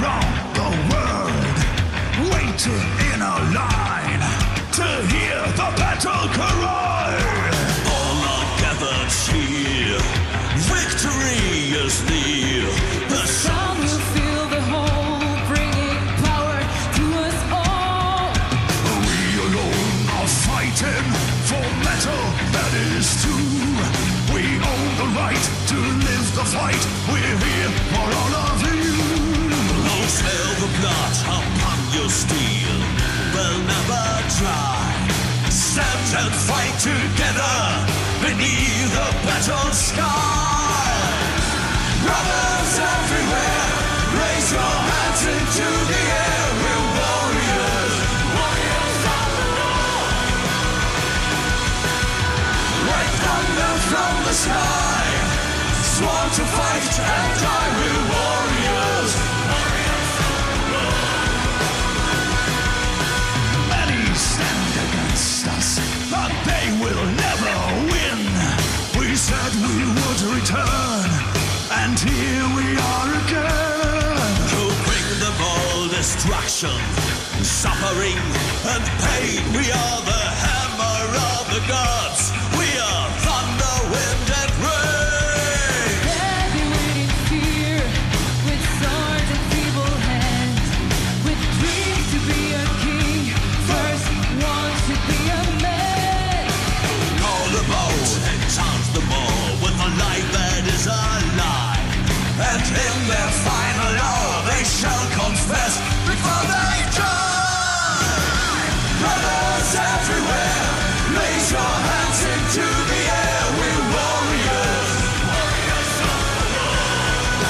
around the world, waiting in a line to hear the battle cry. All are gathered here, victory is near. The Sound will fill the whole, bringing power to us all. We alone are fighting for metal that is true. We own the right to live the fight. We're here for all of you. Long trail the blood upon your steel will never dry. Stand and fight together beneath the battle sky. Brothers everywhere, raise your hands into the air. We're warriors, warriors of the war. Like thunder from the sky, sworn to fight and die. We're warriors, warriors of the war. Many stand against us, but they will never win. We said we would return, and here we are again. To bring them all destruction, suffering and pain. We are the hammer of the gods. We are thunder, wind and rain. Heavy waiting fear, with swords and feeble hands, with dreams to be a king, first one to be a man. Call them out and charge them all with a life that is a lie. And in their final hour they shall confess before they die. Brothers everywhere, raise your hands into the air. We're warriors, warriors of the war.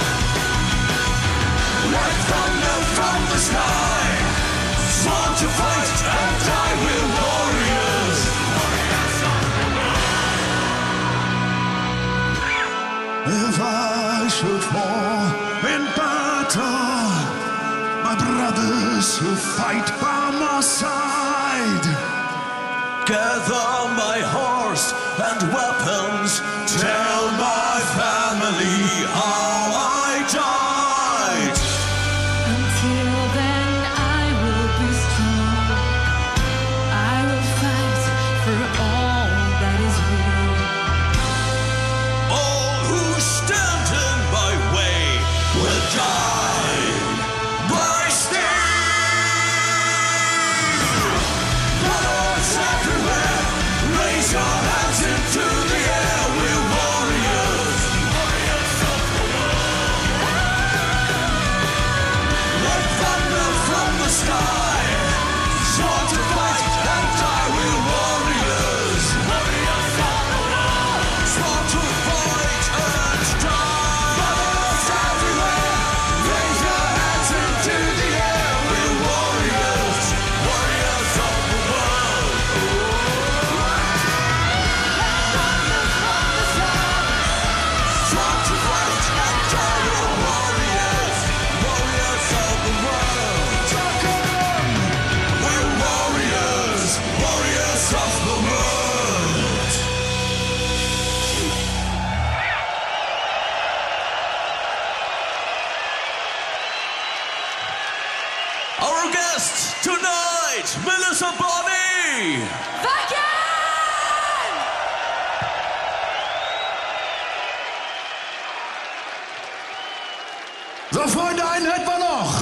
Like thunder from the sky, sworn to fight and die. We're warriors, warriors of the war. If I should fall in battle, my brothers who fight by my side, Gather my horse and weapons, tell my family how I died. Until then I will be strong. I will fight for all that is real. All who stand in my way will die by steel. Brothers everywhere, raise your hands into the air. We're warriors, warriors of the world. Like thunder from the sky, sworn to fight and die. We're warriors, warriors of the world. Sworn to fight and die. Brothers everywhere, raise your hands into the air. We're warriors, warriors of the world. Sworn to fight and die. We're warriors, warriors of the world. We're warriors, warriors of the world. Our guest tonight, Melissa Bonney. So Freunde, einen hätten wir noch.